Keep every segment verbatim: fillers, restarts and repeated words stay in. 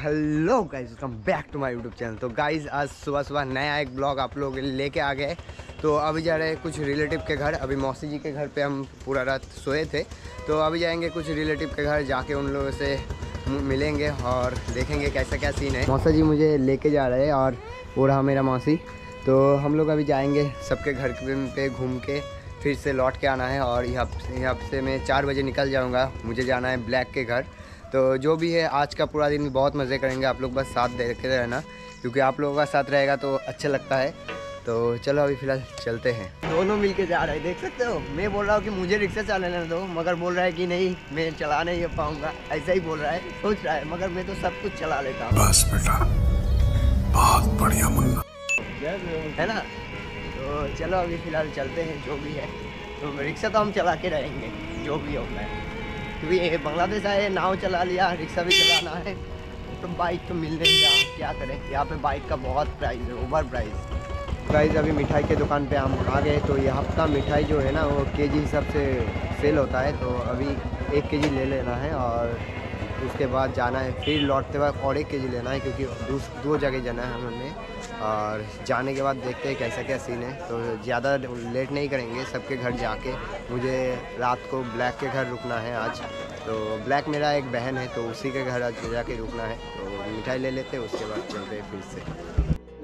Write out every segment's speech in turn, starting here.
Hello guys, welcome back to my YouTube channel. तो guys आज सुबह सुबह नया एक ब्लॉग आप लोग लेके आ गए। तो अभी जा रहे हैं कुछ रिलेटिव के घर। अभी मौसी जी के घर पे हम पूरा रात सोए थे, तो अभी जाएंगे कुछ रिलेटिव के घर, जाके उन लोगों से मिलेंगे और देखेंगे कैसा क्या सीन है। मौसा जी मुझे लेके जा रहे हैं और वो रहा मेरा मौसी। तो हम लोग अभी जाएंगे सबके घर पे घूम के फिर से लौट के आना है। और यहाँ यहाँ से मैं चार बजे निकल जाऊँगा, मुझे जाना है ब्लैक के घर। तो जो भी है आज का पूरा दिन बहुत मज़े करेंगे, आप लोग बस साथ देते रहना, क्योंकि आप लोगों का साथ रहेगा तो अच्छा लगता है। तो चलो अभी फ़िलहाल चलते हैं। दोनों मिलके जा रहे हैं, देख सकते हो। मैं बोल रहा हूँ कि मुझे रिक्शा चलाने दो, मगर बोल रहा है कि नहीं मैं चला नहीं पाऊँगा, ऐसा ही बोल रहा है, सोच रहा है। मगर मैं तो सब कुछ चला लेता हूँ। बस बेटा, बहुत बढ़िया मुन्ना, है ना। तो चलो अभी फ़िलहाल चलते हैं, जो भी है। तो रिक्शा तो हम चला के रहेंगे जो भी होता है, क्योंकि ये बांग्लादेश आए, नाव चला लिया, रिक्शा भी चलाना है, तो बाइक तो मिल नहीं रहा, क्या करें। यहाँ पे बाइक का बहुत प्राइस है, ओवर प्राइस। प्राइस अभी मिठाई के दुकान पे हम आ गए। तो यहाँ का मिठाई जो है ना वो केजी हिसाब से सेल होता है। तो अभी एक केजी ले लेना है और उसके बाद जाना है, फिर लौटते वक्त और एक केजी लेना है, क्योंकि दो जगह जाना है हमें। और जाने के बाद देखते हैं कैसा क्या सीन है। तो ज़्यादा लेट नहीं करेंगे, सबके घर जाके मुझे रात को ब्लैक के घर रुकना है आज। तो ब्लैक मेरा एक बहन है, तो उसी के घर आज जाके रुकना है। तो मिठाई ले लेते हैं, उसके बाद चलते हैं फिर से।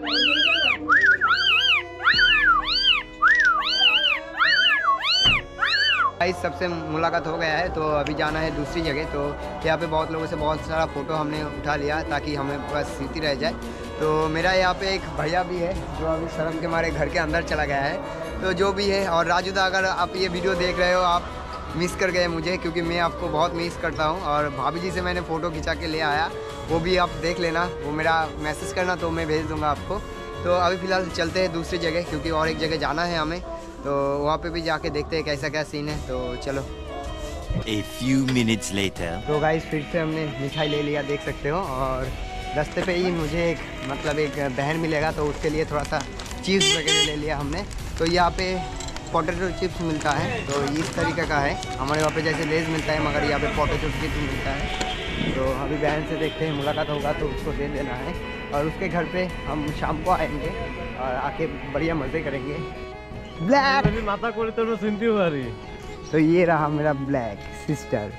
गाइस सबसे मुलाकात हो गया है, तो अभी जाना है दूसरी जगह। तो यहाँ पे बहुत लोगों से बहुत सारा फ़ोटो हमने उठा लिया, ताकि हमें बस सीधी रह जाए। तो मेरा यहाँ पे एक भैया भी है जो अभी शर्म के मारे घर के अंदर चला गया है। तो जो भी है, और राजू दा, अगर आप ये वीडियो देख रहे हो, आप मिस कर गए मुझे, क्योंकि मैं आपको बहुत मिस करता हूँ। और भाभी जी से मैंने फ़ोटो खिंचा के ले आया, वो भी आप देख लेना, वो मेरा मैसेज करना तो मैं भेज दूँगा आपको। तो अभी फ़िलहाल चलते हैं दूसरी जगह, क्योंकि और एक जगह जाना है हमें। तो वहाँ पे भी जाके देखते हैं कैसा क्या सीन है। तो चलो। A few minutes later. तो गाइस फिर से हमने मिठाई ले लिया, देख सकते हो। और रास्ते पे ही मुझे एक मतलब एक बहन मिलेगा, तो उसके लिए थोड़ा सा चिप्स वगैरह ले लिया हमने। तो यहाँ पे पोटैटो चिप्स मिलता है, तो इस तरीके का है। हमारे वहाँ पे जैसे लेज मिलता है, मगर यहाँ पे पोटैटो चिप्स मिलता है। तो अभी बहन से देखते हैं, मुलाकात होगा तो उसको दे देना है। और उसके घर पे हम शाम को आएंगे और आके बढ़िया मज़े करेंगे। ब्लैक माता को तो सुनती हुआ रही। तो ये रहा मेरा ब्लैक सिस्टर।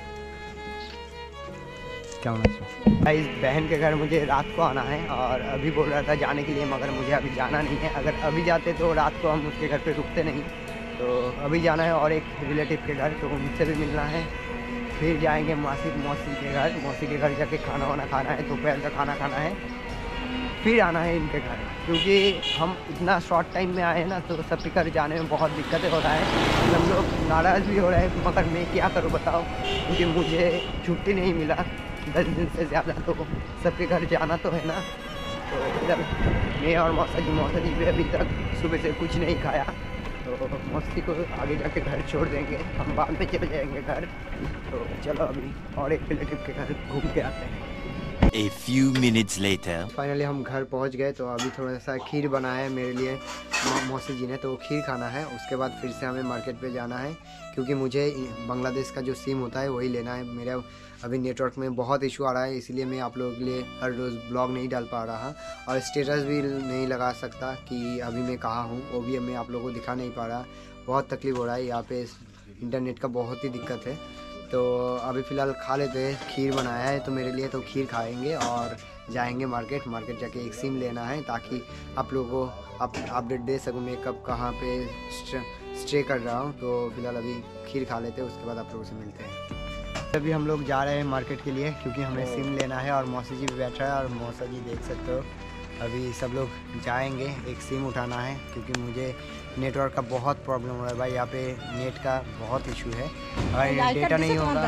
क्या होना चाहिए। इस बहन के घर मुझे रात को आना है, और अभी बोल रहा था जाने के लिए, मगर मुझे अभी जाना नहीं है। अगर अभी जाते तो रात को हम उसके घर पे रुकते नहीं। तो अभी जाना है और एक रिलेटिव के घर, तो उनसे भी मिलना है। फिर जाएंगे मौसी मौसी के घर, मौसी के घर जाके खाना वाना खाना है, दोपहर का खाना खाना है, फिर आना है इनके घर। क्योंकि हम इतना शॉर्ट टाइम में आए हैं ना, तो सबके घर जाने में बहुत दिक्कतें हो रहा है। हम लोग नाराज़ भी हो रहे हैं, मगर मैं क्या करूँ बताओ, क्योंकि मुझे छुट्टी नहीं मिला दस दिन से ज़्यादा। तो सबके घर जाना तो है ना। तो इधर मैं और मौसा जी मौसा जी भी अभी तक सुबह से कुछ नहीं खाया। तो मौसी को आगे जाके घर छोड़ देंगे, हम बाद में चले जाएंगे घर। तो चलो अभी और एक रिलेटिव के घर घूम के आते हैं। A few minutes later. Finally हम घर पहुंच गए। तो अभी थोड़ा सा खीर बनाया है मेरे लिए मौसी जी ने, तो खीर खाना है। उसके बाद फिर से हमें मार्केट पे जाना है, क्योंकि मुझे बांग्लादेश का जो सिम होता है वही लेना है। मेरा अभी नेटवर्क में बहुत इशू आ रहा है, इसलिए मैं आप लोगों के लिए हर रोज़ ब्लॉग नहीं डाल पा रहा, और स्टेटस भी नहीं लगा सकता कि अभी मैं कहाँ हूँ, वो भी मैं आप लोगों को दिखा नहीं पा रहा। बहुत तकलीफ़ हो रहा है, यहाँ पे इंटरनेट का बहुत ही दिक्कत है। तो अभी फ़िलहाल खा लेते हैं। खीर बनाया है तो मेरे लिए, तो खीर खाएंगे और जाएंगे मार्केट। मार्केट जाके एक सिम लेना है, ताकि आप लोगों को आप अपडेट दे सकूँ मैं कब कहाँ पे स्टे कर रहा हूँ। तो फिलहाल अभी खीर खा लेते हैं, उसके बाद आप लोगों से मिलते हैं। अभी हम लोग जा रहे हैं मार्केट के लिए, क्योंकि हमें सिम लेना है। और मौसी जी भी बैठा है, और मौसा जी देख सकते हो। अभी सब लोग जाएंगे, एक सिम उठाना है, क्योंकि मुझे नेटवर्क का बहुत प्रॉब्लम हो रहा है भाई। यहाँ पे नेट का बहुत इशू है, अगर डेटा नहीं होगा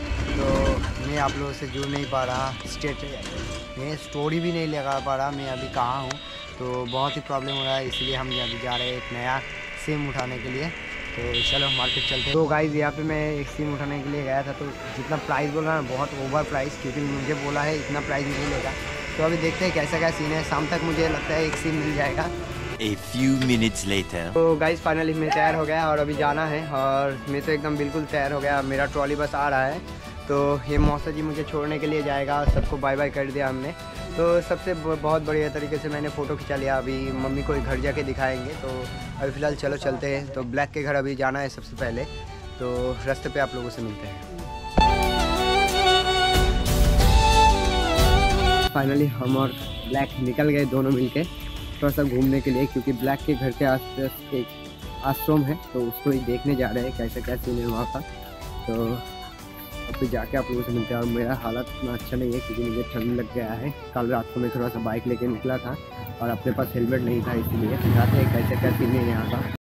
तो मैं आप लोगों से जुड़ नहीं पा रहा, स्टेट में स्टोरी भी नहीं लगा पा रहा मैं अभी कहाँ हूँ। तो बहुत ही प्रॉब्लम हो रहा है, इसलिए हम अभी जा रहे हैं एक नया सिम उठाने के लिए। तो चलो मार्केट चलते हैं। तो गाइस यहाँ पे मैं एक सिम उठाने के लिए गया था, तो जितना प्राइस बोला ना बहुत ओवर प्राइस, क्योंकि मुझे बोला है इतना प्राइस नहीं लेगा। तो अभी देखते हैं कैसा क्या सीन है। शाम तक मुझे लगता है एक सिम मिल जाएगा। A few minutes later. तो गाइस फाइनली मैं तैयार हो गया और अभी जाना है, और मैं तो एकदम बिल्कुल तैयार हो गया। मेरा ट्रॉली बस आ रहा है, तो ये मौसा जी मुझे छोड़ने के लिए जाएगा, सबको बाय बाय कर दिया हमने। तो सबसे बहुत बढ़िया तरीके से मैंने फ़ोटो खिंचा लिया। अभी मम्मी को घर जाके दिखाएंगे। तो अभी फ़िलहाल चलो चलते हैं। तो ब्लैक के घर अभी जाना है सबसे पहले, तो रास्ते पे आप लोगों से मिलते हैं। फाइनली हम और ब्लैक निकल गए दोनों मिलके थोड़ा सा घूमने के लिए, क्योंकि ब्लैक के घर के आसपास एक आश्रम है, तो उसको ही देखने जा रहे हैं कैसा क्या सीन है वहाँ का। तो अब फिर जाके आप लोगों से मिलते हैं। और मेरा हालत इतना अच्छा नहीं है क्योंकि मुझे ठंड लग गया है। कल रात को मैं थोड़ा सा बाइक लेके निकला था और अपने पास हेलमेट नहीं था, इसलिए दिखाते हैं कैसे क्या सीन है यहाँ का।